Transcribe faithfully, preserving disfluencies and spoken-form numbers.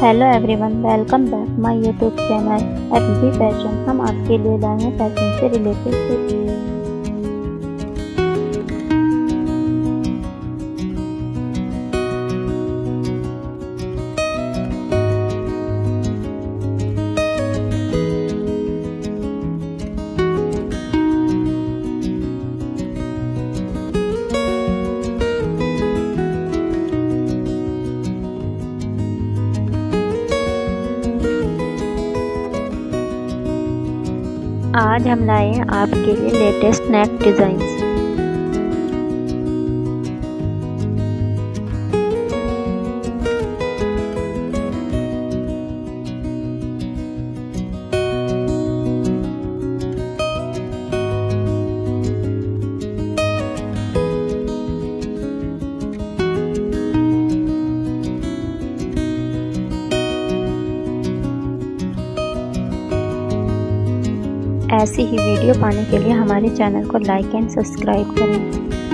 Hello everyone, welcome back my YouTube channel FB fashion. हम आपके लिए लाए हैं फैशन से रिलेटेड टिप्स। आज हम लाए हैं आपके लिए लेटेस्ट नेट डिज़ाइंस। ऐसी ही वीडियो पाने के लिए हमारे चैनल को लाइक एंड सब्सक्राइब करें।